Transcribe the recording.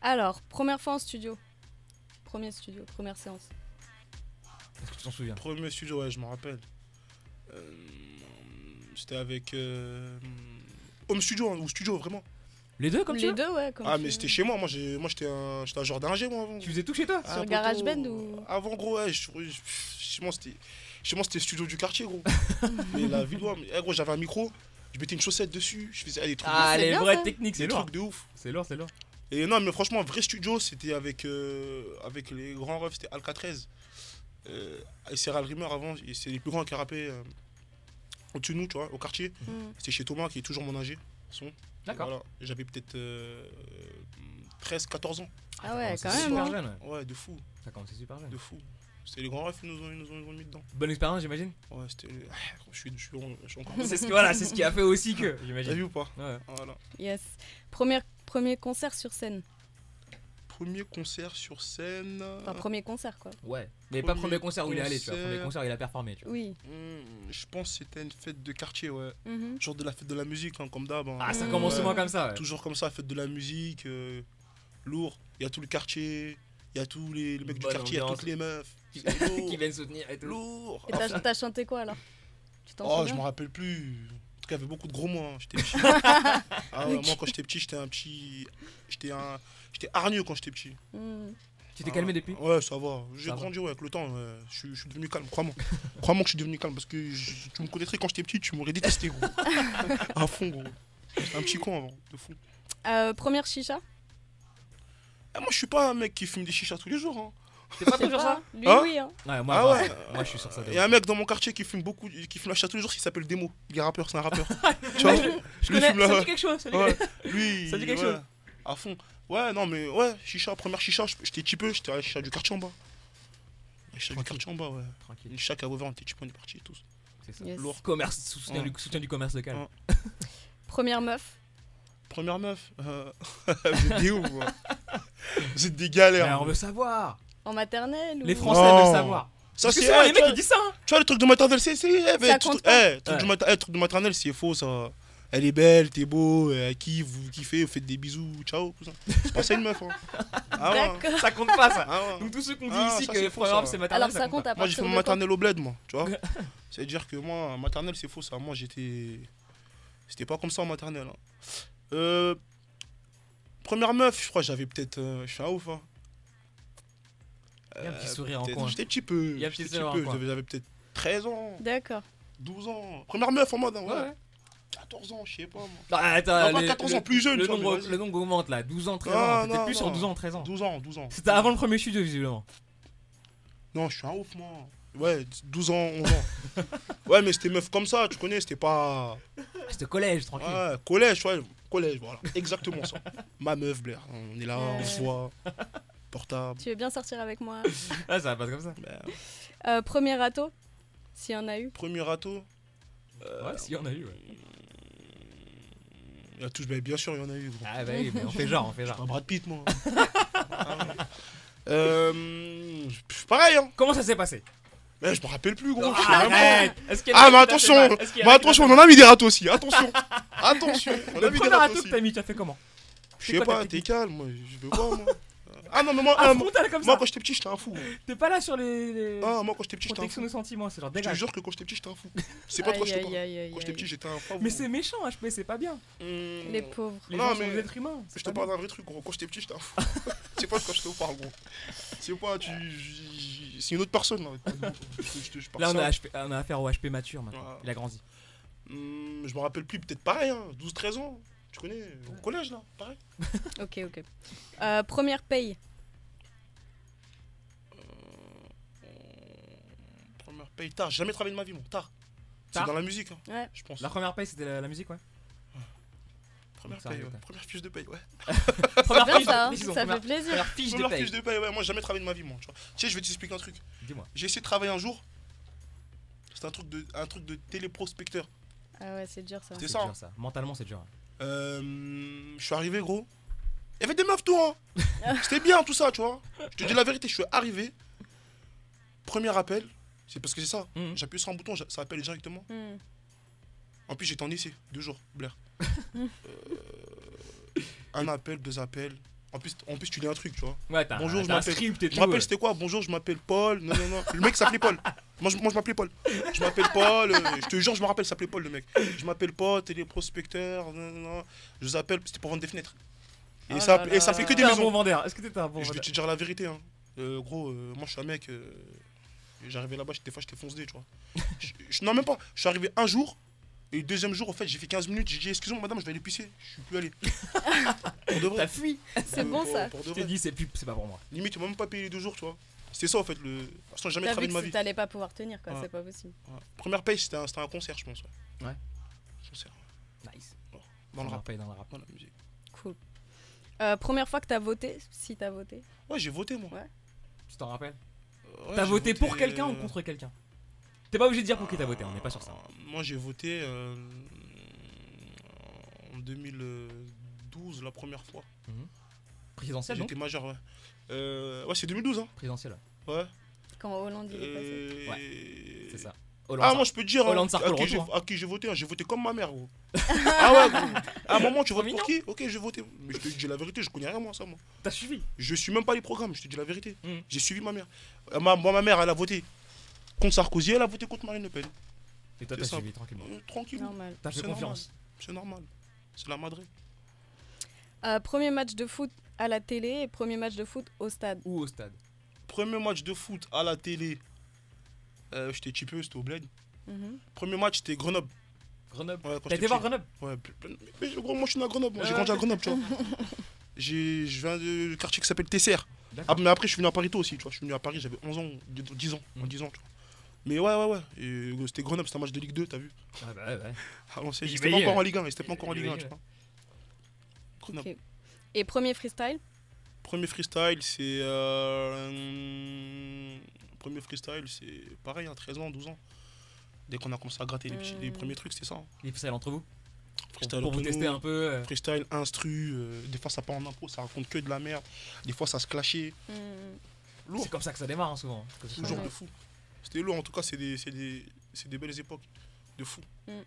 Alors, première fois en studio. Premier studio, première séance. Est-ce que tu t'en souviens? Premier studio, ouais, je m'en rappelle. C'était avec Home Studio ou Studio, vraiment. Les deux, comme tu Les veux? deux, ouais. Comme Ah, tu mais veux. c'était chez moi. Moi, j'étais un genre d'ingé, moi, avant. Tu faisais tout chez toi? Ah, Sur poto. GarageBand ou. Avant, gros, ouais. Chez moi, c'était studio du quartier, gros. Mais la ville, ouais. Mais, gros, j'avais un micro. Je mettais une chaussette dessus. Je faisais des trucs, Ah, C'est les bien, vraies ça. techniques, c'est des lourd. trucs de ouf. C'est lourd, c'est lourd. Et non, mais franchement, vrai studio, c'était avec les grands refs, c'était Alcatraz. Et Serral Rimmer avant, c'est les plus grands qui rappaient au-dessus de nous, tu vois, au quartier. Mm. C'était chez Thomas, qui est toujours mon âgé. Son. D'accord. Voilà. J'avais peut-être 13, 14 ans. Ah ouais, C'est quand même. super hein. jeune, ouais. Ouais, de fou, Ça commence super jeune. de fou. C'était les grands refs, ils nous ont mis dedans. Bonne expérience, j'imagine. Ouais, c'était. Je suis encore. C'est ce qui a fait aussi que, T'as j'imagine. vu ou pas? Ouais. Voilà. Yes. Premier concert sur scène. Premier concert sur scène. Enfin, premier concert, quoi. Ouais. Mais pas Premier premier concert où il est allé, tu vois. concert. Premier concert où il a performé, tu vois. Oui. Je pense que c'était une fête de quartier, ouais. Mhm. Genre de la fête de la musique, hein, comme d'hab. Hein. Ah, ça Mm. commence Ouais. souvent comme ça, ouais. Toujours comme ça, fête de la musique, lourd. Il y a tout le quartier, il y a tous les mecs du Bonne quartier, il y a ambiance. toutes les meufs. Qui C'est lourd. qui viennent soutenir et tout. Lourd. Et t'as chanté quoi, alors? Tu t'en Oh, je souviens? me rappelle plus. En tout cas, il y avait beaucoup de gros mots. Hein. J'étais petit. Ah ouais, moi, quand j'étais petit, j'étais un petit. J'étais hargneux quand j'étais petit. Mm. Tu t'es calmé depuis? Ouais, ça va. J'ai Ça va. grandi ouais, avec le temps. Ouais. Je suis devenu calme, crois-moi. Crois-moi que je suis devenu calme parce que tu me connaîtrais quand j'étais petit, tu m'aurais détesté, gros. À fond, gros. J'étais un petit con avant, de fou. Première chicha? Eh, moi, je suis pas un mec qui fume des chichas tous les jours. Hein. T'es pas Je sais toujours ça? pas. Lui, Hein oui. Hein. Ouais, moi, Ah moi, ouais. moi, je suis sur ça. Il y a un mec dans mon quartier qui fume beaucoup, qui fume la chicha tous les jours, qui s'appelle Demo. Il est rappeur, c'est un rappeur. Tu vois Je Lui, connais, fume la- ça dit quelque chose. Ça dit Ouais, quelque- lui, Ça dit quelque ouais, chose. à fond. Ouais, non, mais ouais, chicha, première chicha, j'étais typeux, j'étais à la chicha du quartier en bas. La chicha du Tranquille. quartier en bas, ouais. Tranquille, Une chicha qui a ouvert, on était typeux, on est partis tous. c'est ça. Yes. Lourd. Commerce, soutien du commerce local. Ouais. Première meuf? Première meuf, vous êtes des ouf, moi. Vous êtes des galères. Mais on moi. veut savoir. En maternelle Les ou... Français Non. veulent savoir. Ça, Parce que c'est. souvent, eh, les tu mecs vois- ils disent ça. Hein. Tu vois, le truc de maternelle, c'est. Ça compte pas. Truc de maternelle, c'est faux, ça. Elle est belle, t'es beau, elle kiffe, vous kiffez, vous faites des bisous, ciao, cousin. C'est pas ça une meuf, hein. Ah ouais. D'accord. Ça compte pas ça. Ah ouais. Donc tous ceux qu'on dit Ah, ici ça, que c'est faux, première ça. meuf c'est maternelle, Alors ça compte pas. à Moi, j'ai fait partir mon de quand? maternelle au bled, moi, tu vois. C'est-à-dire que moi, maternelle, c'est faux, ça. Moi, c'était pas comme ça en maternelle. Hein. Première meuf, je crois que j'avais peut-être. Je suis un ouf, hein. Il y a un petit sourire en Peut-être- coin. J'étais petit peu. Il y a un petit j'étais sourire en peu, coin. J'avais peut-être 13 ans, D'accord. 12 ans. Première meuf en mode, hein, ouais. Ouais. 14 ans, je sais pas, moi. Ah, attends, Non, pas 14 ans, plus jeune, le tu vois, nombre, mais vas-y. le nombre augmente là, 12 ans, 13 Non, ans. T'étais non, plus sur non. 12 ans, 13 ans. 12 ans, 12 ans. C'était avant le premier studio, visiblement. Non, je suis un ouf, moi. Ouais, 12 ans, 11 ans. Ouais, mais c'était meuf comme ça, tu connais, c'était pas. C'était collège, tranquille. Ouais, collège, ouais, collège, voilà. Exactement ça. Ma meuf, Blair. On est là, on se voit. Portable. Tu veux bien sortir avec moi? Ah, ça va pas comme ça. Ben, Premier râteau? S'il y en a eu. premier râteau. Ouais, si, y en a eu, ouais. Il y a tous, ben, bien sûr, il y en a eu, gros. Ah, bah oui, mais on fait genre, on fait Pas genre. Brad Pitt, moi. Ah ouais. Pareil, hein. Comment ça s'est passé? Mais je me rappelle plus, gros. Ah, je suis vraiment- arrête. Est-ce qu'il y en a Ah, qui mais t'a attention, fait mal? Est-ce qu'il y en a mais qui attention, t'a on en a mis des râteaux aussi. Attention, attention. On a Le mis des premier râteaux râteau que aussi. t'as mis, tu as fait comment? Je sais quoi ta pas, t'es technique? calme, moi. Je veux pas, moi. Ah non, mais moi, Ah, frontal comme moi ça. quand j'étais petit, j'étais un fou. T'es pas là sur les Ah, moi quand j'étais petit, j'étais un protection fou. de sentiments, c'est genre Je te dégage. jure que quand j'étais petit, j'étais un fou. C'est pas de quoi je te parle. Quand j'étais petit, j'étais un fou. Mais c'est méchant, HP, c'est pas bien. Les pauvres. Les Non, gens sont mais des êtres humains. c'est Je te pas parle bien. d'un vrai truc, gros. Quand j'étais petit, j'étais un fou. C'est pas de quoi je te parle, gros. C'est pas, c'est une autre personne, là. Je parle Là, ça. on a affaire au HP mature maintenant. Ouais. Il a grandi. Je me rappelle plus, peut-être pareil, hein. 12-13 ans. Tu connais, au collège, là, pareil. Ok, ok. Première paye? Première paye, tard. J'ai jamais travaillé de ma vie, moi. Tard. C'est Tard dans la musique, hein, Ouais. je pense. La première paye, c'était la musique, ouais. Première Ça paye, arrive, ouais. ouais. Première fiche de paye, ouais. Première Bien ça, hein, précision, ça première- fait plaisir. Première fiche de Première paye. fiche de paye, ouais. Moi, j'ai jamais travaillé de ma vie, moi. Tu vois. Tu sais, je vais t'expliquer un truc. Dis-moi. J'ai essayé de travailler un jour. C'était un truc de téléprospecteur. Ah ouais, c'est dur ça. C'était C'est ça, dur hein. ça. Mentalement, c'est dur. Je suis arrivé, gros. Il y avait des meufs, tout, hein. C'était bien, tout ça, tu vois. Je te dis la vérité, je suis arrivé. Premier appel. C'est parce que c'est ça. Mhm. J'appuie sur un bouton, ça appelle directement. Hmm. En plus, j'étais en essai, 2 jours, Blair. Un appel, 2 appels. En plus, tu lis un truc, tu vois. Ouais, t'as Bonjour, je t'as un m'appelle. script et Je tout. me rappelle, c'était quoi? Bonjour, je m'appelle Paul. Non, non, non. Le mec s'appelait Paul. Moi, je m'appelais Paul. Je m'appelle Paul. Je te jure, je me rappelle, il s'appelait Paul, le mec. Je m'appelle Paul, téléprospecteur. Non, non, non. Je vous appelle, c'était pour vendre des fenêtres. Et, Oh ça, là et ça là. fait que des T'es un maisons. bon vendeur. Est-ce que t'étais un bon Et je vais vendeur? te dire la vérité, hein. Gros, moi, je suis un mec. J'arrivais là-bas, des fois, j'étais foncé, tu vois. Non, même pas. Je suis arrivé un jour. Et le deuxième jour, en fait, j'ai fait 15 minutes. J'ai dit, excusez-moi, madame, je vais aller pisser. Je suis plus allé. Pour de vrai. T'as fui. C'est bon ça. Pour de Je t'ai vrai. dit, c'est pas pour moi. Limite, tu m'as même pas payé les 2 jours, tu vois. C'était ça, en fait. J'ai jamais T'as travaillé vu de ma que vie. t'allais pas pouvoir tenir, quoi. Ouais. C'est pas possible. Ouais. Première paye, c'était un concert, je pense. Ouais. Ouais. Concert. Nice. Dans le rap. Paye dans le rap. Dans la musique. Cool. Première fois que t'as voté, si t'as voté. Ouais, j'ai voté, moi. Ouais. Tu t'en rappelles? Ouais, T'as j'ai voté pour quelqu'un ou euh, contre quelqu'un? T'es pas obligé de dire pour qui t'as voté, on n'est pas sur ça. Moi, j'ai voté en 2012, la première fois. Présidentielle, non? J'étais majeur, ouais. Ouais, c'est 2012, hein. Présidentielle. Ouais. Quand Hollande il est passé. Ouais. C'est ça. Ah, moi, je peux te dire, hein, Hollande Sarko, à le qui retour, à qui j'ai voté, hein. J'ai voté comme ma mère, gros. Ah ouais, gros. À un moment, tu votes mignon. pour qui? Ok, j'ai voté. Mais je te dis la vérité, je connais rien, moi, ça, moi. T'as suivi? Je suis même pas les programmes, je te dis la vérité. Mhm. J'ai suivi ma mère. Ma mère, elle a voté contre Sarkozy, elle a voté contre Marine Le Pen. Et toi, C'est t'as simple. suivi tranquillement. Tranquille. Normal. T'as fait C'est confiance. C'est normal. C'est la madré. Premier match de foot à la télé et premier match de foot au stade. Ou au stade. Premier match de foot à la télé, j'étais typeux, c'était au Bled. Mhm. Premier match, c'était Grenoble. Grenoble. Ouais, quand T'as j'étais été voir petit. Grenoble? Ouais, mais gros, moi je suis né à Grenoble, moi, j'ai grandi à Grenoble, tu vois. Je viens du quartier qui s'appelle Tesser. Ah, D'accord. mais après, je suis venu à Paris tôt aussi, tu vois. Je suis venu à Paris, j'avais 11 ans, 10 ans, Mhm. 10 ans, tu vois. Mais ouais. Et, c'était Grenoble, c'était un match de Ligue 2, t'as vu. Ah bah ouais. À l'ancienne, Il c'était pas veillait, encore en Ligue 1, c'était pas encore en il Ligue 1, tu veillait. vois. Grenoble. Ok. Et premier freestyle. Premier freestyle, c'est. Premier freestyle, c'est pareil, hein, 13 ans, 12 ans. Dès qu'on a commencé à gratter les premiers trucs, c'était ça. Hein. Les freestyles entre vous? Freestyle Pour vous entre tester nous, un peu. freestyle, instru, des fois ça part en impro, ça raconte que de la merde. Des fois ça se clashait. Lourd, C'est comme ça que ça démarre, hein, souvent. toujours Ouais. de fou. C'était lourd, en tout cas, c'est des belles époques. De fou.